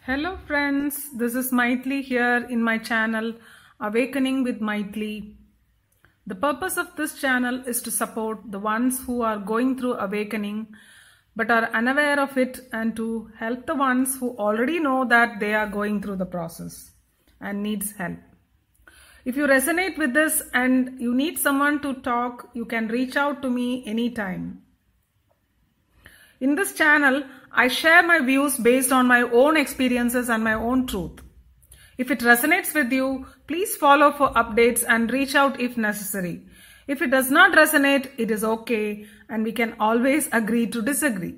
Hello friends, this is Maithili here in my channel Awakening with Maithili. The purpose of this channel is to support the ones who are going through awakening but are unaware of it, and to help the ones who already know that they are going through the process and needs help. If you resonate with this and you need someone to talk, you can reach out to me anytime. In this channel, I share my views based on my own experiences and my own truth. If it resonates with you, please follow for updates and reach out if necessary. If it does not resonate, it is okay, and we can always agree to disagree.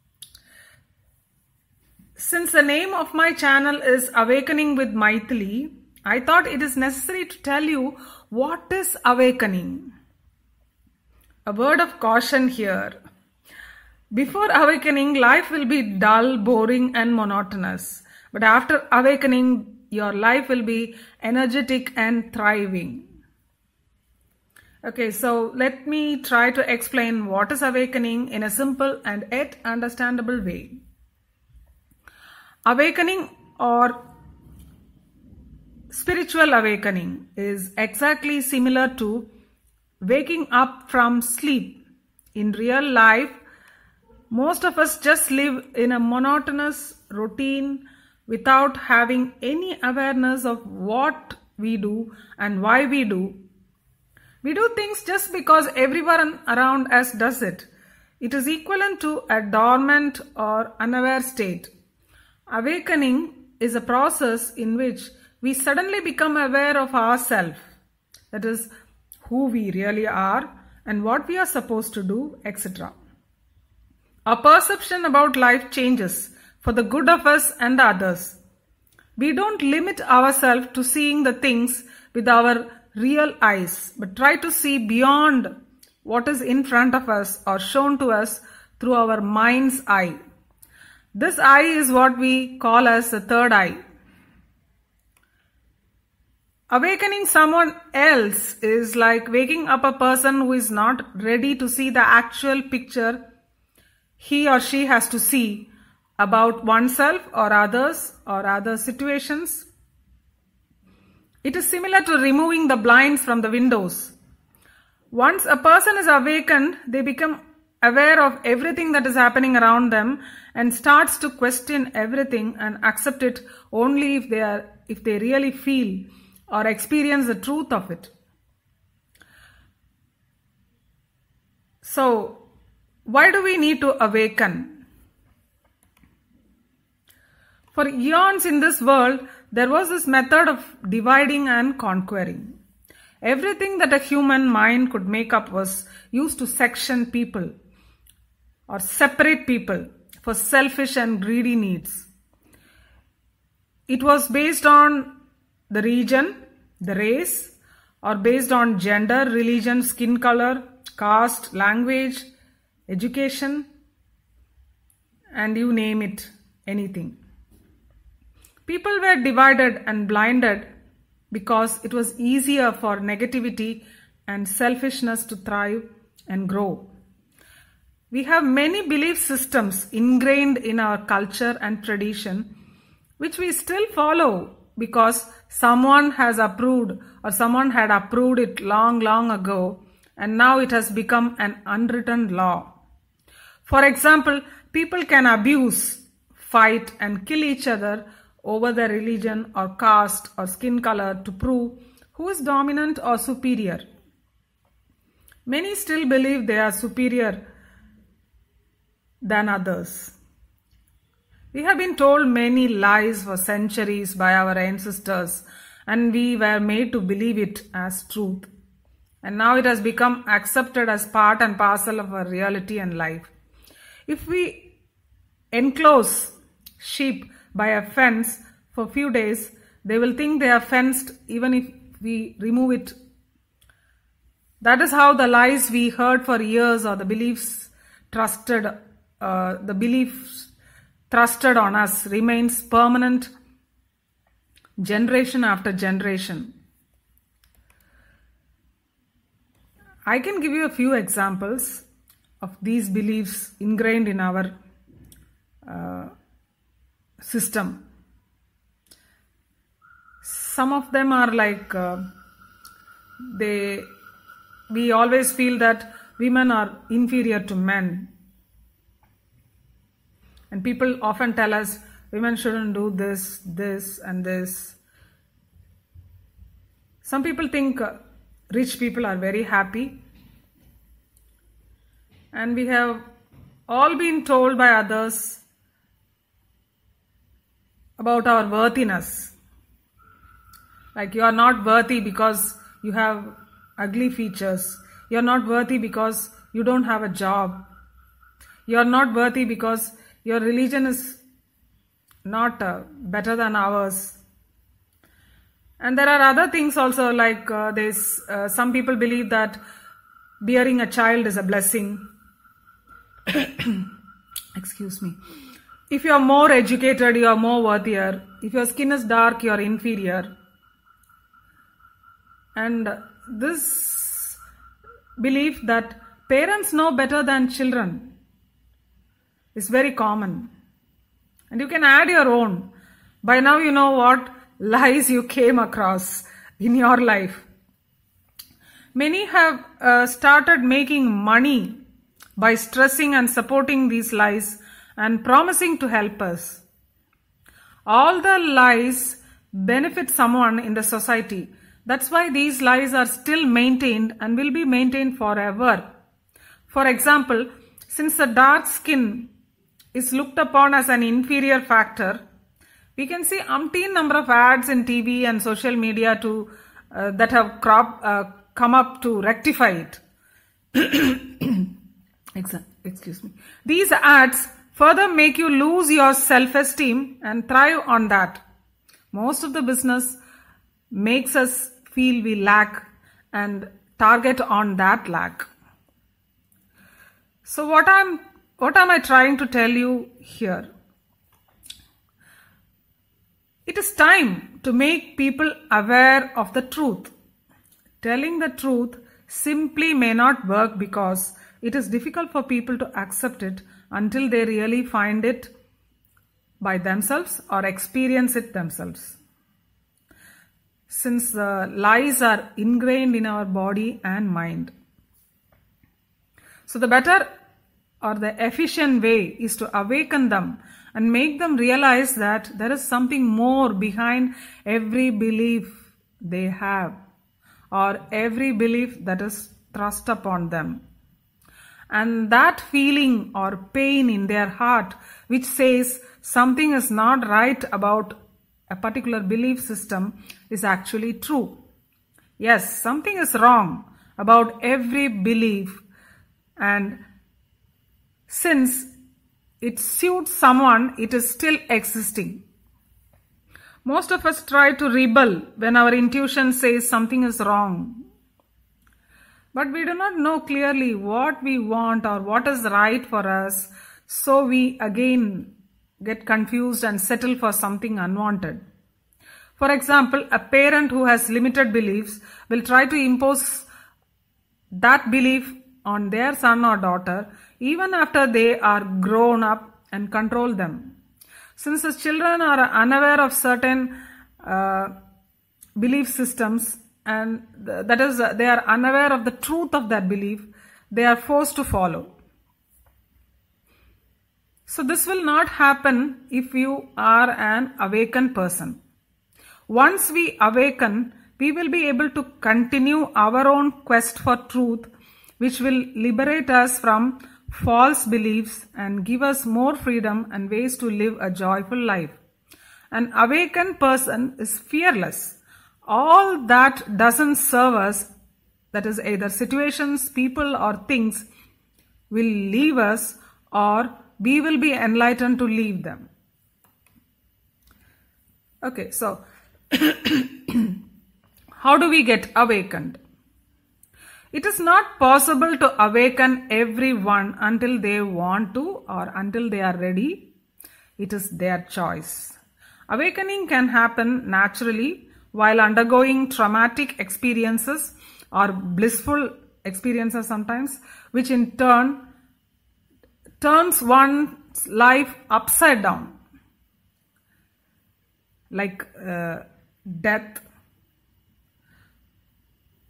Since the name of my channel is Awakening with Maithili, I thought it is necessary to tell you what is awakening. A word of caution here. Before awakening, life will be dull, boring and monotonous. But after awakening, your life will be energetic and thriving. Okay, so let me try to explain what is awakening in a simple and yet understandable way. Awakening or spiritual awakening is exactly similar to waking up from sleep. In real life, most of us just live in a monotonous routine without having any awareness of what we do and why we do. We do things just because everyone around us does it. It is equivalent to a dormant or unaware state. Awakening is a process in which we suddenly become aware of ourselves, that is, who we really are and what we are supposed to do, etc. Our perception about life changes for the good of us and the others. We don't limit ourselves to seeing the things with our real eyes, but try to see beyond what is in front of us or shown to us through our mind's eye. This eye is what we call as the third eye. Awakening someone else is like waking up a person who is not ready to see the actual picture he or she has to see about oneself or others or other situations. It is similar to removing the blinds from the windows. Once a person is awakened, they become aware of everything that is happening around them and starts to question everything and accept it only if they really feel or experience the truth of it. So, why do we need to awaken? For eons in this world, there was this method of dividing and conquering. Everything that a human mind could make up was used to section people or separate people for selfish and greedy needs. It was based on the region, the race, or based on gender, religion, skin color, caste, language, education, and you name it, anything. People were divided and blinded because it was easier for negativity and selfishness to thrive and grow. We have many belief systems ingrained in our culture and tradition, which we still follow because someone has approved or someone had approved it long ago, and now it has become an unwritten law. For example, people can abuse, fight and kill each other over their religion or caste or skin color to prove who is dominant or superior. Many still believe they are superior than others. We have been told many lies for centuries by our ancestors, and we were made to believe it as truth. And now it has become accepted as part and parcel of our reality and life. If we enclose sheep by a fence for a few days, they will think they are fenced even if we remove it. That is how the lies we heard for years or the beliefs thrusted on us remains permanent generation after generation. I can give you a few examples of these beliefs ingrained in our system. some of them are like we always feel that women are inferior to men, and people often tell us women shouldn't do this and this. Some people think rich people are very happy, and we have all been told by others about our worthiness. Like, you are not worthy because you have ugly features. You are not worthy because you don't have a job. You are not worthy because your religion is not better than ours. And there are other things also, like some people believe that bearing a child is a blessing. Excuse me. If you are more educated, you are more worthier. If your skin is dark, you are inferior. And this belief that parents know better than children is very common. And you can add your own. By now you know what lies you came across in your life. Many have started making money by stressing and supporting these lies and promising to help us. All the lies benefit someone in the society. That's why these lies are still maintained and will be maintained forever. For example, since the dark skin is looked upon as an inferior factor, we can see umpteen number of ads in TV and social media that have come up to rectify it. Excuse me. These ads further make you lose your self-esteem and thrive on that. Most of the business makes us feel we lack and target on that lack. So what am I trying to tell you here? It is time to make people aware of the truth. Telling the truth simply may not work because it is difficult for people to accept it until they really find it by themselves or experience it themselves. Since the lies are ingrained in our body and mind. So the better or the efficient way is to awaken them and make them realize that there is something more behind every belief they have or every belief that is thrust upon them. And that feeling or pain in their heart which says something is not right about a particular belief system is actually true. Yes, something is wrong about every belief, and since it suits someone, it is still existing. Most of us try to rebel when our intuition says something is wrong. But we do not know clearly what we want or what is right for us, so we again get confused and settle for something unwanted. For example, a parent who has limited beliefs will try to impose that belief on their son or daughter even after they are grown up and control them. Since the children are unaware of certain belief systems, and that is, they are unaware of the truth of that belief, they are forced to follow. So this will not happen if you are an awakened person. Once we awaken, we will be able to continue our own quest for truth, which will liberate us from false beliefs and give us more freedom and ways to live a joyful life. An awakened person is fearless. All that doesn't serve us, that is either situations, people or things, will leave us, or we will be enlightened to leave them. Okay, so how do we get awakened? It is not possible to awaken everyone until they want to or until they are ready. It is their choice. Awakening can happen naturally while undergoing traumatic experiences or blissful experiences sometimes, which in turn turns one's life upside down, like death,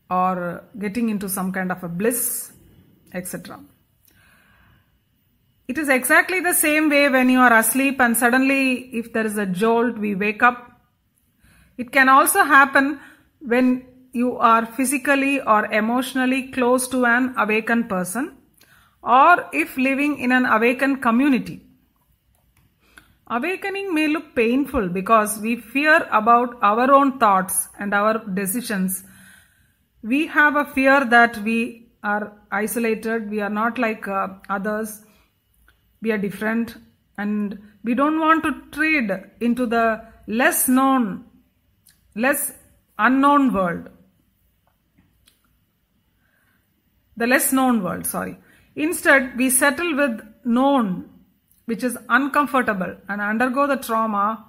or getting into some kind of a bliss, etc. It is exactly the same way when you are asleep and suddenly if there is a jolt, we wake up. It can also happen when you are physically or emotionally close to an awakened person, or if living in an awakened community. Awakening may look painful because we fear about our own thoughts and our decisions. We have a fear that we are isolated, we are not like others, we are different, and we don't want to trade into the less unknown world. The less known world, sorry. Instead, we settle with known, which is uncomfortable, and undergo the trauma,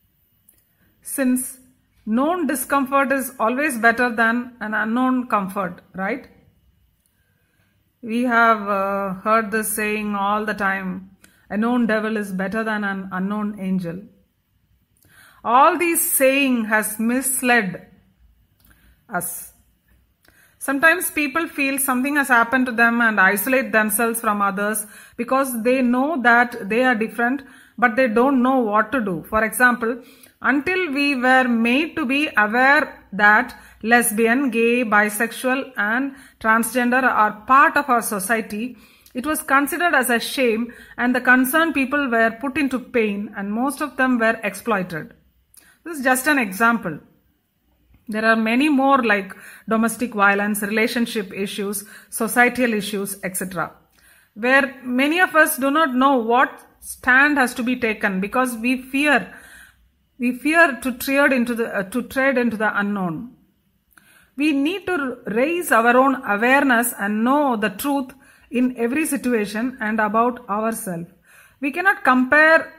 since known discomfort is always better than an unknown comfort, right? We have heard this saying all the time, a known devil is better than an unknown angel. All these saying has misled us. Sometimes people feel something has happened to them and isolate themselves from others because they know that they are different, but they don't know what to do. For example, until we were made to be aware that lesbian, gay, bisexual and transgender are part of our society, it was considered as a shame, and the concerned people were put into pain, and most of them were exploited. This is just an example. There are many more like domestic violence, relationship issues, societal issues, etc., where many of us do not know what stand has to be taken because we fear to tread into the unknown. We need to raise our own awareness and know the truth in every situation and about ourselves. We cannot compare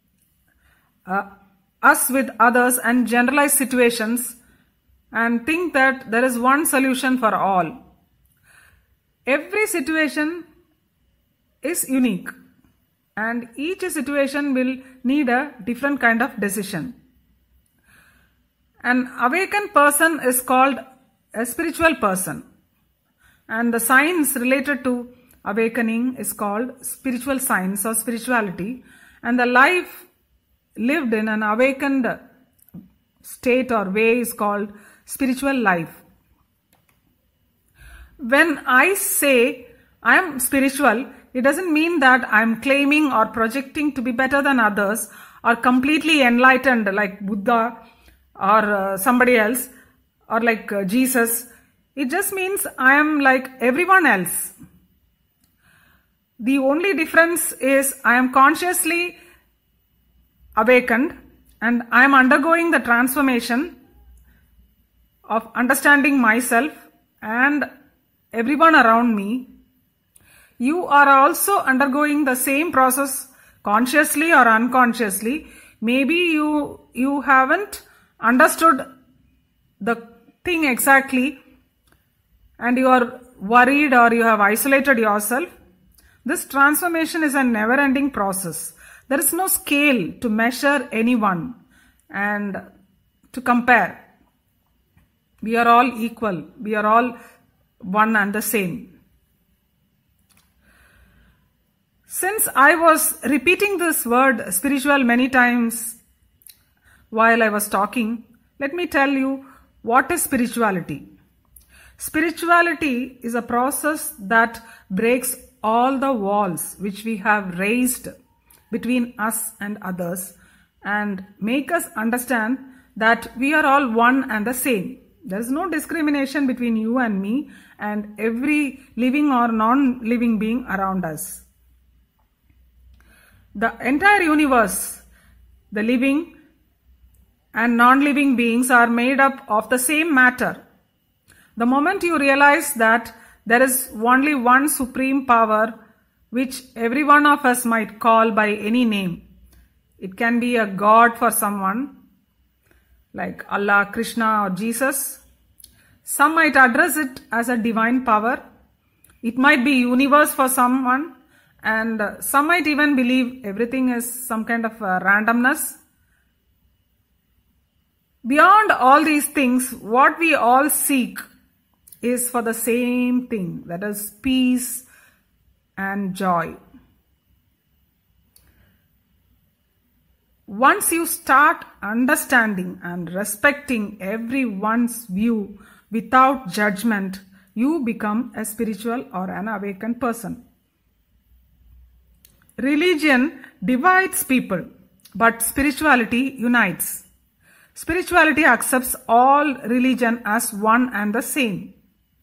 us with others and generalize situations and think that there is one solution for all. Every situation is unique, and each situation will need a different kind of decision. An awakened person is called a spiritual person, and the science related to awakening is called spiritual science or spirituality, and the life lived in an awakened state or way is called spiritual life. When I say I am spiritual, it doesn't mean that I am claiming or projecting to be better than others or completely enlightened like Buddha or somebody else or like Jesus. It just means I am like everyone else. The only difference is I am consciously awakened and I am undergoing the transformation of understanding myself and everyone around me. You are also undergoing the same process consciously or unconsciously. Maybe you haven't understood the thing exactly and you are worried or you have isolated yourself. This transformation is a never-ending process. There is no scale to measure anyone and to compare. We are all equal. We are all one and the same. Since I was repeating this word spiritual many times while I was talking, let me tell you what is spirituality. Spirituality is a process that breaks all the walls which we have raised between us and others and make us understand that we are all one and the same. There is no discrimination between you and me and every living or non-living being around us. The entire universe, the living and non-living beings are made up of the same matter. The moment you realize that there is only one supreme power which every one of us might call by any name. It can be a God for someone like Allah, Krishna or Jesus. Some might address it as a divine power. It might be universe for someone, and some might even believe everything is some kind of randomness. Beyond all these things, what we all seek is for the same thing, that is peace and joy. Once you start understanding and respecting everyone's view without judgment, you become a spiritual or an awakened person. Religion divides people, but spirituality unites. Spirituality accepts all religion as one and the same.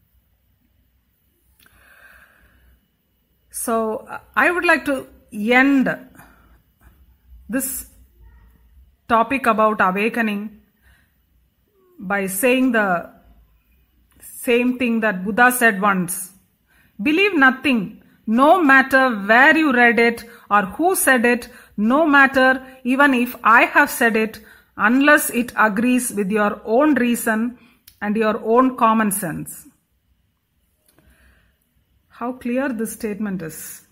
So I would like to end this topic about awakening by saying the same thing that Buddha said once. Believe nothing, no matter where you read it or who said it, no matter even if I have said it, unless it agrees with your own reason and your own common sense. How clear this statement is.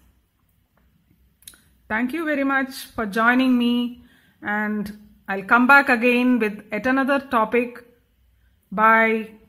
Thank you very much for joining me, and I'll come back again with yet another topic. Bye.